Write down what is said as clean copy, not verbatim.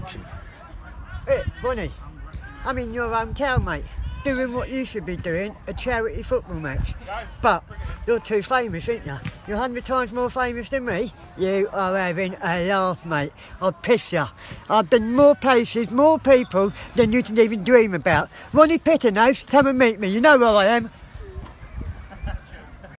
function. Hey, Ronnie, I'm in your hometown, mate, doing what you should be doing, a charity football match. But you're too famous, ain't you? You're 100 times more famous than me. You are having a laugh, mate. I'll piss you. I've been more places, more people than you can even dream about. Ronnie Pickering knows, come and meet me. You know where I am.